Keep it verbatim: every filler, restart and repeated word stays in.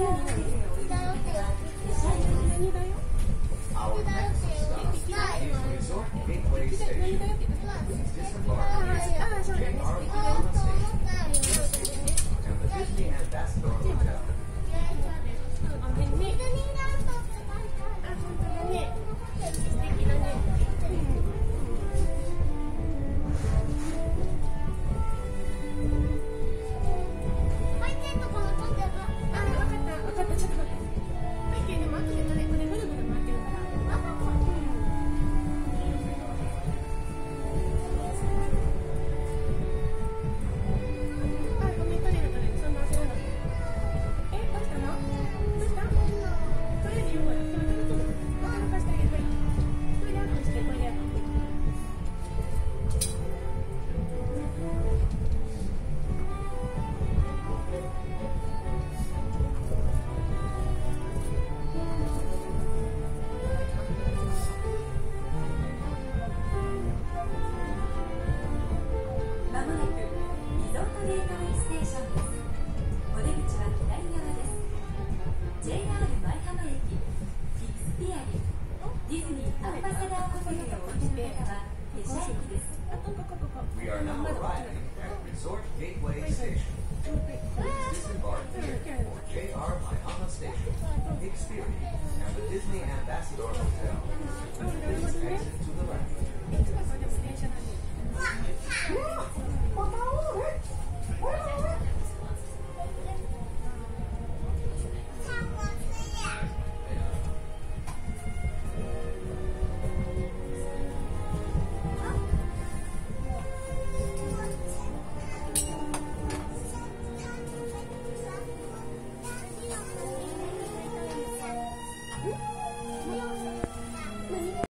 Our next stop is Resort Gateway Station. Please disembark at J R Bahama Station and the Disney Ambassador Hotel. ディズニーアンバサダーホテルへお越しの方は列車駅です。 We are now arriving at Resort Gateway Station. Please disembark here for J R Bahama Station, Xperia, and the Disney Ambassador Hotel.